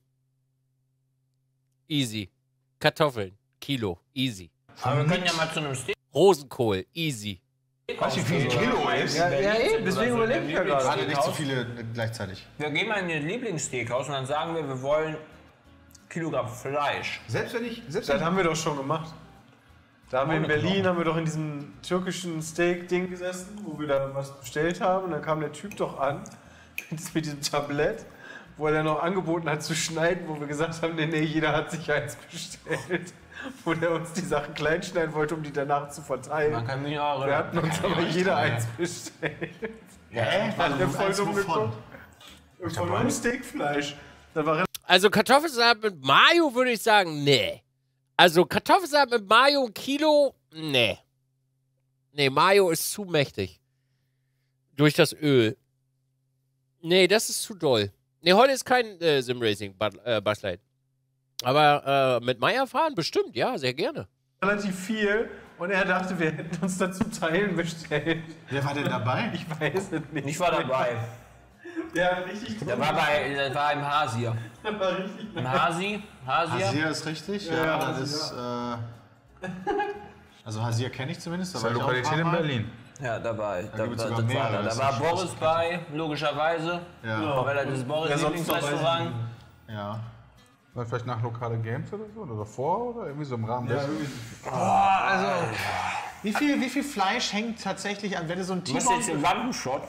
Easy. Kartoffeln. Kilo. Easy. Aber wir können ja mal zu einem Steak. Rosenkohl. Easy. Weißt du, wie viel Kilo ist? Ja, ja eben. Deswegen überlege ich ja gerade. Gerade nicht zu viele gleichzeitig. Wir gehen mal in den Lieblingssteakhouse und dann sagen wir, wir wollen Kilogramm Fleisch. Selbst wenn ich. Selbst Das wenn haben wir doch schon gemacht. Da haben wir in Ohne Berlin, Knochen. haben wir doch in diesem türkischen Steak-Ding gesessen, wo wir da was bestellt haben. Und dann kam der Typ doch an mit diesem Tablett, wo er dann noch angeboten hat zu schneiden, wo wir gesagt haben, nee, nee, jeder hat sich eins bestellt. Wo der uns die Sachen klein schneiden wollte, um die danach zu verteilen. Man kann mich auch Wir hatten uns aber jeder eins bestellt. Hä? Hat der voll eins dumm wovon? geguckt. Von einem Steakfleisch. Da war Also Kartoffelsalat mit Mayo würde ich sagen, nee. Also Kartoffelsalat mit Mayo ein Kilo, nee. Nee, Mayo ist zu mächtig. Durch das Öl. Nee, das ist zu doll. Nee, heute ist kein äh, Sim-Racing, Bud, äh, Bud Light. Aber äh, mit Meier fahren bestimmt, ja, sehr gerne. Relativ viel und er dachte, wir hätten uns dazu Teilen bestellt. Wer war denn dabei? Ich weiß es nicht. Ich war dabei. Ja, richtig. Der war, bei, der war im Hasier. Der war richtig. Im Hasi? Hasier? Hasier ist richtig, ja, Ja, das Hasier. ist. Äh, also Hasier kenne ich zumindest. Da Das ist war eine ich auch ein Lokalität in paar Mal. Berlin. Ja, dabei. Da, gibt's da, sogar das war mehrere, da. das da war ist Boris das bei, logischerweise. Ja, Weil das ist Boris Wer sonst noch Lieblingsrestaurant. ja. War vielleicht nach lokale Games oder so? Oder davor? Oder irgendwie so im Rahmen dessen? Also, wie viel, wie viel Fleisch hängt tatsächlich an, wenn du so ein Du bist jetzt T-Bone, im Lampenshot.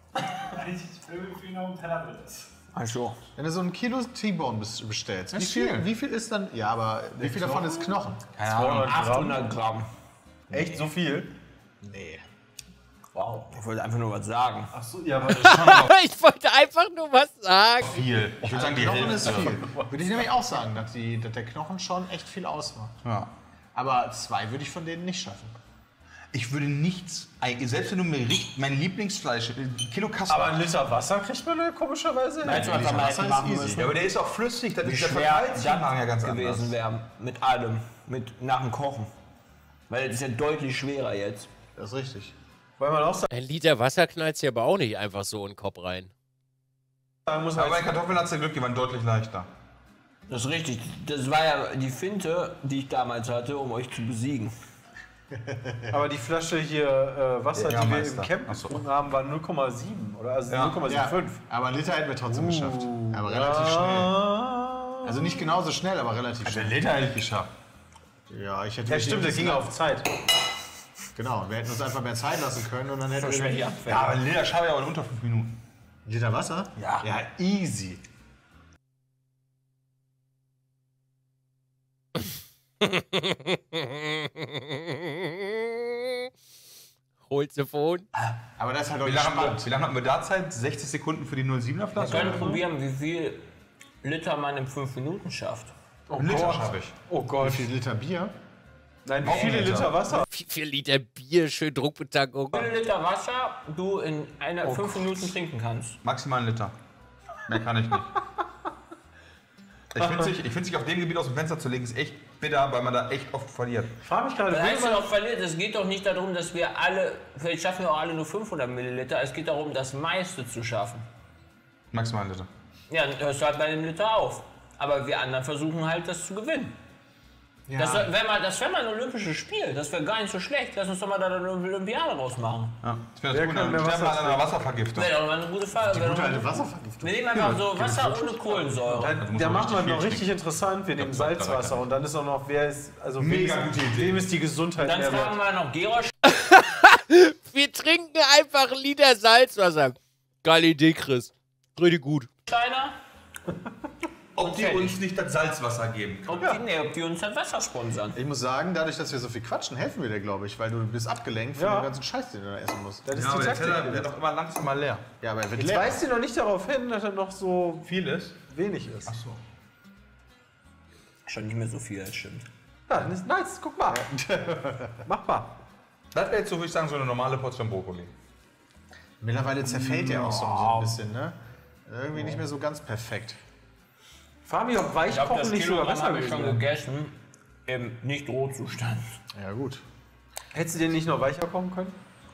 Ich will, wie viel noch im Teller wird ist. Ach so. wenn du so ein Kilo T-Bone bes- bestellst, wie ist viel, viel. wie viel ist dann, ja, aber wie viel davon ist Knochen? Keine Ahnung, achthundert Gramm. Echt so viel? Nee. Wow. Ich wollte einfach nur was sagen. Achso, ja, aber Ich wollte einfach nur was sagen. Viel. Ich würde sagen, die Knochen ist Hälfte. viel. Würde ich nämlich auch sagen, dass, die, dass der Knochen schon echt viel ausmacht. Ja. Aber zwei würde ich von denen nicht schaffen. Ich würde nichts, selbst wenn du mir richt, mein Lieblingsfleisch, ein Kilo Kasper. aber einen Liter Wasser kriegt man da komischerweise. Hätte man Liter vermeiden Wasser ist machen easy. müssen. Ja, aber der ist auch flüssig, das Wie ist der schwer Verteilzusammenhang ja ganz das gewesen anders. wäre mit allem, mit nach dem Kochen. Weil es ist ja deutlich schwerer jetzt. Das ist richtig. Weil man auch Ein Liter Wasser knallt ja aber auch nicht einfach so in den Kopf rein. sagen muss, Aber bei als, Kartoffeln hat es ja Glück, die waren deutlich leichter. Das ist richtig. Das war ja die Finte, die ich damals hatte, um euch zu besiegen. aber die Flasche hier äh, Wasser, Ja, die wir Meister. im Camp Ach so. getrunken haben, war null Komma sieben oder also Ja. null Komma Ja, fünfundsiebzig. aber einen Liter hätten wir trotzdem Uh, geschafft. Aber relativ schnell. Also nicht genauso schnell, aber relativ schnell. Liter hätte ich geschafft. Ja, ich hätte Ja, stimmt, das ging auf Zeit. Genau, wir hätten uns einfach mehr Zeit lassen können und dann hätten wir Ja. Ja, aber ein Liter schaffe ich aber in unter fünf Minuten. Ein Liter Wasser? Ja. Ja, easy. Holzefon. Aber das ist halt auch Wie nicht lange, haben wir, spannend. wie lange hatten wir da Zeit? sechzig Sekunden für die null siebener Wir Flasche? können oder so? probieren, wie viel Liter man in fünf Minuten schafft. Oh Ein Liter Gott. schaffe ich. Oh Gott. Wie viel Liter Bier? Nein, wie Auch viele ein Liter. Liter Wasser? Wie viel Liter Bier, schön Druckbetankung. Wie viel Liter Wasser du in einer fünf Minuten trinken kannst. Maximal ein Liter. Mehr kann ich nicht. Ich finde sich, ich find sich auf dem Gebiet aus dem Fenster zu legen, ist echt bitter, weil man da echt oft verliert. Ich frage mich gerade, Das will heißt ja man, auch verliert, es geht doch nicht darum, dass wir alle, vielleicht schaffen wir auch alle nur fünfhundert Milliliter, es geht darum, das meiste zu schaffen. Maximal ein Liter. Ja, dann hörst du halt bei dem Liter auf. Aber wir anderen versuchen halt, das zu gewinnen. Ja. Das wäre mal, das wär mal ein olympisches Spiel, das wäre gar nicht so schlecht. Lass uns doch mal da eine Olympiade draus machen. Ja. Ich finde Wer das gut, kann dann mehr sterben wir Wasser an einer Wasservergiftung. Wäre doch mal eine gute Frage. Gute alte Wasservergiftung. Wir nehmen einfach so Wasser ohne Kohlensäure. dann, muss da man machen wir richtig noch viel richtig interessant. Wir nehmen das bleibt Salzwasser dabei. und dann ist auch noch, wer ist, also Mega wem, ist, gute Idee. wem ist die Gesundheit Dann mehr fragen wert? wir noch Gerosch. Wir trinken einfach einen Liter Salzwasser. Geile Idee, Chris. Richtig gut. Steiner. Ob die uns nicht das Salzwasser geben können. Ob, die, nee, ob die uns das Wasser sponsern. Ich muss sagen, dadurch, dass wir so viel quatschen, helfen wir dir, glaube ich, weil du bist abgelenkt von Ja. dem ganzen Scheiß, den du da essen musst. Das ist Ja, aber die der Taktik. Teller wird doch immer langsam mal leer. Ja, aber er wird Jetzt leer. weist ihr noch nicht darauf hin, dass er noch so Viel ist? wenig ist. Achso. Schon nicht mehr so viel, das stimmt. Ja, das ist nice, guck mal. Machbar. Das wäre jetzt so, würde ich sagen, so eine normale Portion Brokkoli. Mittlerweile zerfällt der auch so ein bisschen, ne? Irgendwie nicht mehr so ganz perfekt. Fabi, ob Ich glaube, Weichkochen das nicht sogar Kilogramm besser habe ich schon gewesen? gegessen. Im Nicht-Rohzustand. Ja, gut. Hättest du den nicht noch weicher kochen können?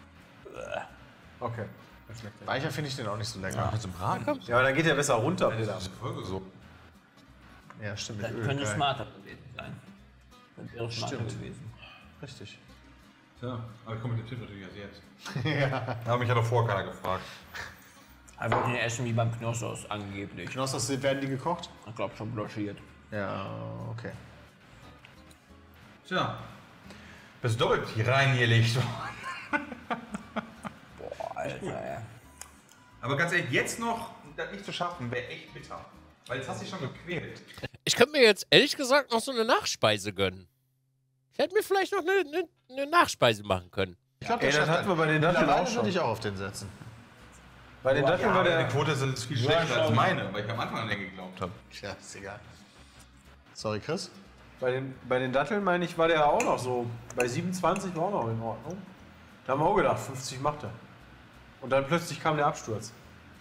Okay. Weicher finde ich den auch nicht so lecker. Mit so einem Braten? Ja, aber dann geht der besser runter, Peter. Das ist Folge so. Ja, stimmt. Mit Das Öl. könnte geil. smarter gewesen sein. Das wäre smarter Stimmt. gewesen. Richtig. Ja, aber kommt mit dem Tipp natürlich erst jetzt. Ja. Da hat mich ja doch vorher keiner gefragt. Er wollte den essen wie beim Knossos angeblich. Knossos, werden die gekocht? Ich glaube schon blanchiert. Ja, okay. Tja. Bist doppelt hier reingelegt. Boah, Alter, ey. Aber ganz ehrlich, jetzt noch das nicht zu schaffen, wäre echt bitter. Weil jetzt hast du dich schon gequält. Ich könnte mir jetzt ehrlich gesagt noch so eine Nachspeise gönnen. Ich hätte mir vielleicht noch eine, eine, eine Nachspeise machen können. Ich glaube, Ey, das hatten wir bei den Datteln auch würde schon. ich auch auf den setzen. Bei den Datteln war Die der... Quote sind viel schlechter als meine, weil ich am Anfang an den geglaubt habe. Ja, ist egal. Sorry, Chris. Bei den, bei den Datteln, meine ich, war der auch noch so. Bei siebenundzwanzig war auch noch in Ordnung. Da haben wir auch gedacht, fünfzig macht er. Und dann plötzlich kam der Absturz.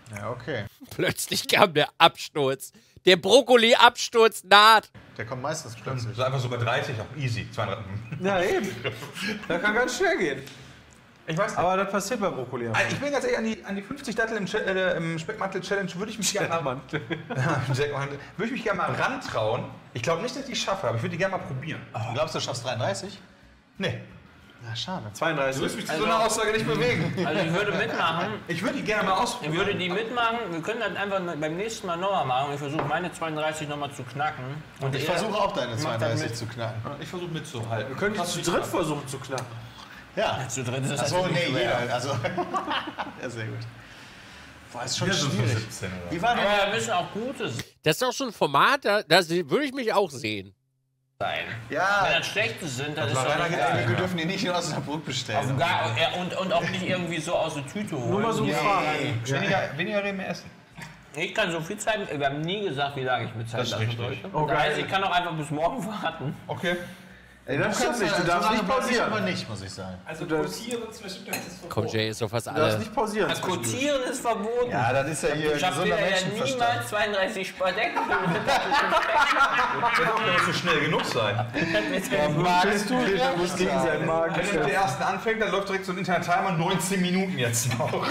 Ja, okay. Plötzlich kam der Absturz. Der Brokkoli-Absturz naht. Der kommt meistens Stimmt. plötzlich. So einfach sogar dreißig, auch easy. zweiunddreißig. Ja, eben. Das kann ganz schnell gehen. Ich weiß nicht. Aber das passiert bei Brokkoli. Also ich bin ganz ehrlich, an die, an die fünfzig Dattel im, äh, im Speckmantel-Challenge würde ich mich gerne mal, würde ich mich gerne mal rantrauen. Ich glaube nicht, dass ich die schaffe, aber ich würde die gerne mal probieren. Du glaubst, du schaffst dreiunddreißig? Nee. Na, schade. zweiunddreißig. Du wirst mich zu so einer Aussage nicht bewegen. Also ich würde mitmachen. Ich würde die gerne mal Ich ausprobieren. würde die mitmachen. Wir können das einfach beim nächsten Mal nochmal machen. Ich versuche meine zweiunddreißig nochmal zu knacken. Und Ich er versuche auch deine macht das zweiunddreißig mit. zu knacken. Ich versuche mitzuhalten. Wir können die zu dritt versuchen zu knacken. Ja. Zu dritt ist das Achso, natürlich nee, schwer. jeder. Also. Ja, sehr gut. Boah, ist schon Wir sind so schwierig. siebzehn, oder? Wie war denn Aber wir müssen auch gute Das ist doch so ein Format, da, da würde ich mich auch sehen. sein. Ja. Wenn das schlechte sind, dann ist das Rainer nicht geht geil. Wir dürfen die nicht in Osnabrück bestellen. Auf gar, ja, und, und auch nicht irgendwie so aus der Tüte holen. Nur mal so gefragt. Weniger, weniger reden, mehr essen. Ich kann so viel Zeit, wir haben nie gesagt, wie lange ich mit Zeit Das ist lassen richtig. sollte. Oh, das heißt, geil. ich kann auch einfach bis morgen warten. Okay. Ey, das kannst du nicht. Du darfst nicht pausieren. aber nicht, muss ich sagen. Also Das- quotieren zwischendurch ist verboten. Komm, Jay, ist doch fast Du darfst alle. nicht pausieren. Das Quotieren ist verboten. Ja, das ist ja hier Ich schaffe gesunder ja Menschenverstand. niemals zweiunddreißig Spadecken. Das wird auch nicht so schnell genug sein. Magst du Der muss gegen seinen Magen Wenn du mit der kämpfen. ersten anfängt, dann läuft direkt so ein interner Timer, neunzehn Minuten jetzt noch.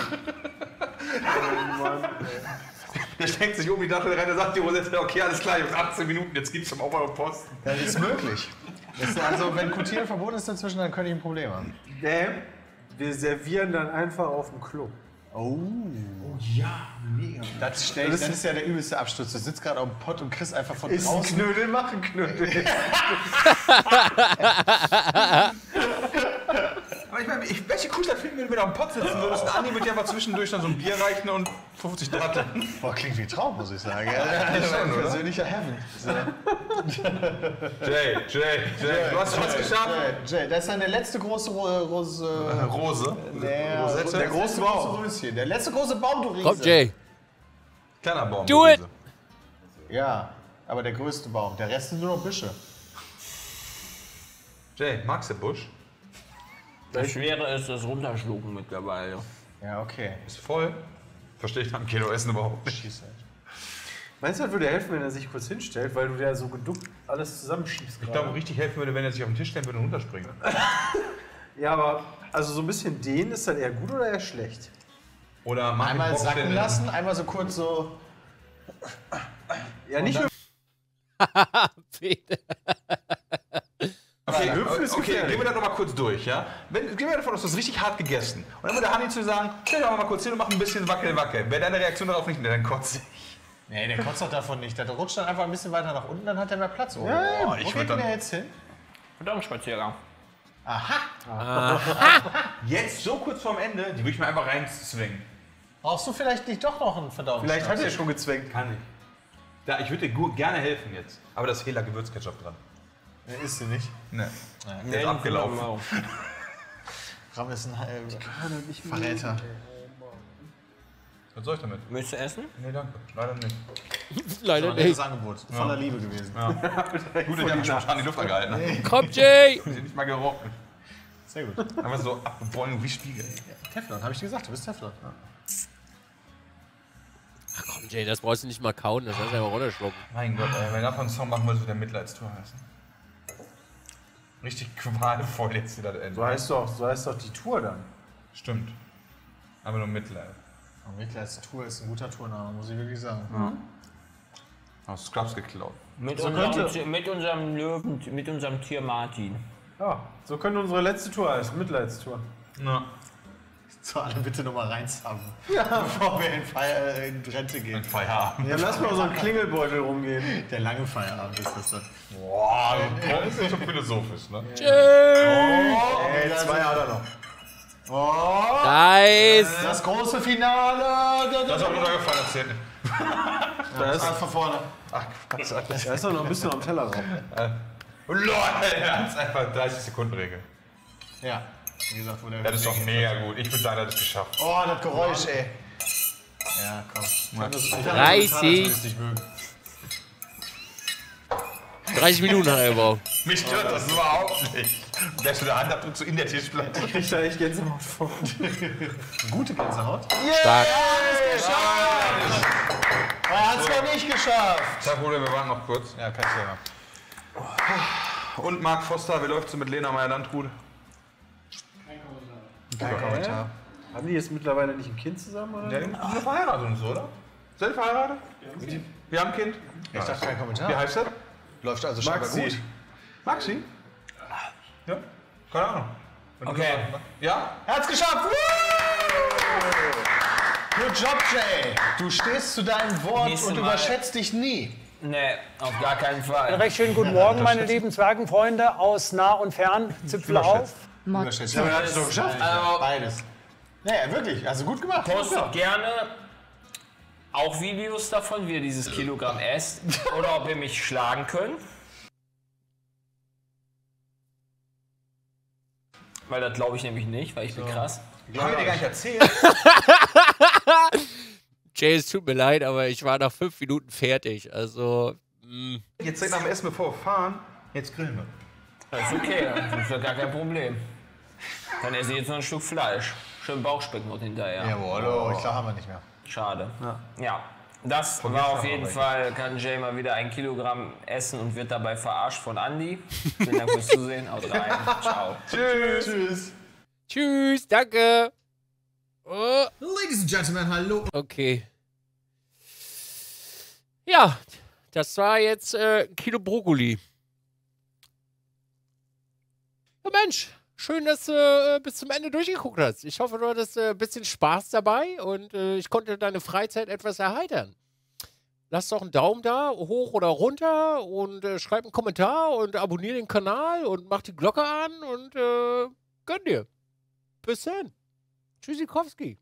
Der steckt sich um die Dattel rein, der sagt die Rosette, okay, alles klar, Jungs, achtzehn Minuten, jetzt gibt's zum Aufbau Posten. Das ist möglich. Das ist also, wenn Quotieren verboten ist dazwischen, dann könnte ich ein Problem haben. Nee, wir servieren dann einfach auf dem Klo. Oh. ja, mega. Das, stell ich, das ist ja der übelste Absturz. Du sitzt gerade auf dem Pott und kriegst einfach von Ist ein draußen... Knödel, mach ein Knödel. Aber ich meine, ich, welche Kuhstadt finden, wenn du mit am Pott sitzen würdest? Und Andi wird dir einfach zwischendurch dann so ein Bier reichen und fünfzig Datteln. Boah, klingt wie Traum, muss ich sagen. Ja, eigentlich schon, ein oder? persönlicher Heaven. So. Jay, Jay, Jay, du hast was geschafft. Jay, Jay, das ist dann der letzte große Ro Rose... Rose. Der, Rosette. der große Baum. Röschen. Der letzte große Baum, du Riese. Komm, Jay. Kleiner Baum. Do it! Rose. Ja, aber der größte Baum. Der Rest sind nur noch Büsche. Jay, magst du Busch? Das Schwere ist das Runterschlucken mittlerweile. Ja, okay. Ist voll. Verstehe ich nach dem Kilo Essen überhaupt nicht. Schieß halt. Meinst du, das würde helfen, wenn er sich kurz hinstellt, weil du da so geduckt alles zusammenschiebst? Ich gerade? glaube, richtig helfen würde, wenn er sich auf den Tisch stellen würde und runterspringen. Ja, aber also so ein bisschen dehnen ist dann eher gut oder eher schlecht? Oder Martin Einmal Bock sacken stellen. lassen, einmal so kurz so... Ja, nicht dann- Okay, Hüpfen ist okay, gefährlich. gehen wir das nochmal kurz durch, ja? Wenn, gehen wir davon aus, du hast richtig hart gegessen. Und dann würde der Hani zu sagen, stell doch mal kurz hin und mach ein bisschen Wackel, Wackel. Wäre deine Reaktion darauf nicht, dann kotzt ich. Nee, der kotzt doch davon nicht. Der rutscht dann einfach ein bisschen weiter nach unten, dann hat er mehr Platz oben. Ja, Wo ich geht würd denn dann- der jetzt hin? Verdauungsspaziergang. Aha. Jetzt, so kurz vorm Ende, die würde ich mir einfach reinzwingen. Brauchst du vielleicht nicht doch noch einen Verdauungsstab? Vielleicht hat er schon gezwängt. Kann ich. Da, ich würde dir gu- gerne helfen jetzt. Aber da ist Hela Gewürzketchup dran. Der ist sie nicht. Ne. Nee, Der ist abgelaufen. Ram ist ein äh, Verräter. Was soll ich damit? Möchtest du essen? Nee, danke. Leider nicht. Leider Ein nettes nicht. Angebot. Voller Liebe gewesen. Gut, ich habe mich spontan die Luft angehalten. Ich Komm, Jay! habe nicht mal gerochen. Sehr gut. Einfach so abgebollen wie Spiegel. Teflon, habe ich dir gesagt. Du bist Teflon. Ach komm, Jay, das brauchst du nicht mal kauen, das kannst du einfach runterschlucken. Mein Gott, ey, wenn wir davon einen Song machen, würde es wieder Mitleidstour heißen. Richtig qualvoll jetzt wieder das Ende. So heißt doch, so heißt doch die Tour dann. Stimmt. Aber nur Mitleid. Und Mitleids Tour ist ein guter Tourname, muss ich wirklich sagen. Aus Scrubs geklaut. Mit, So unserem, könnte- Ti- mit unserem Löwen, mit unserem Tier Martin. Ja, so könnte unsere letzte Tour heißen, Mitleidstour. Na. So, alle bitte nochmal reinzappen. Ja. Bevor wir in, Feier, äh, in Rente Ein gehen. Feierabend. Ja, lass mal so einen Klingelbeutel rumgehen. Der lange Feierabend ist das dann. Boah, das ist ja schon philosophisch, ne? Ey, zwei hat er noch. Oh, Nice! das große Finale! Das ist auch runtergefallen, das zählt nicht. Da ist, von vorne. Ach, Quatsch, Alter. da ist doch noch ein bisschen am Teller drauf. Lol, er hat einfach dreißig Sekunden Regel. Ja, wie gesagt, wo der. Das ist doch mega gut. Ich würde sagen, er hat es geschafft. Oh, das Geräusch, ey. Ja, komm. dreißig. dreißig Minuten hat er gebraucht. Mich stört das überhaupt nicht. Wer schon der Hand abdrückt, so in der Tischplatte. Ich krieg da echt Gänsehaut vor. Gute Gänsehaut. Stark. Alles geschafft! Er hat es noch nicht geschafft. Kein Problem, wir warten noch kurz. Ja, kein Thema. Und Marc Foster, wie läuft's mit Lena Meyer-Landrut? Kein Kommentar. Haben die jetzt mittlerweile nicht ein Kind zusammen? Oder? Ja, die sind noch verheiratet und so, oder? Seid ihr verheiratet? Wir haben ein Kind. Ich dachte, kein Kommentar. Wie heißt das? Läuft also scheinbar Maxi. gut. Maxi? Ja? Keine Ahnung. Okay. Ja? Er hat's geschafft! Woo! Good job, Jay. Du stehst zu deinem Wort Nächste und Mal. überschätzt dich nie. Nee, auf gar keinen Fall. Recht schönen guten Morgen, meine lieben Zwergenfreunde aus nah und fern. Zipfel auf. Überschätzt. Ja, aber er hat es doch geschafft. Also- Beides. Naja, wirklich. Also gut gemacht. Post doch gerne auch Videos davon, wie ihr dieses Kilogramm esst oder ob ihr mich schlagen könnt. Weil das glaube ich nämlich nicht, weil ich bin krass. Haben wir dir gar nicht erzählt? Jay, es tut mir leid, aber ich war nach fünf Minuten fertig. Also, mh. Jetzt direkt nach dem Essen, bevor wir fahren, jetzt grillen wir. Das ist okay, das ist ja gar kein Problem. Dann esse ich jetzt noch ein Stück Fleisch. Schön Bauchspeck noch hinterher. Jawohl, oh, ich glaube, haben wir nicht mehr. Schade. Ja. Das war auf jeden Fall, kann Jay mal wieder ein Kilogramm essen und wird dabei verarscht von Andy. Vielen Dank fürs Zusehen. Haut rein. Ciao. Tschüss. Tschüss. Tschüss, danke. Oh, Ladies and Gentlemen, hallo. okay. Ja, das war jetzt äh, ein Kilo Brokkoli. Ja, Mensch, schön, dass du äh, bis zum Ende durchgeguckt hast. Ich hoffe, du hattest äh, ein bisschen Spaß dabei und äh, ich konnte deine Freizeit etwas erheitern. Lass doch einen Daumen da, hoch oder runter und äh, schreib einen Kommentar und abonniere den Kanal und mach die Glocke an und äh, gönn dir. Bis dann. Tschüssikowski.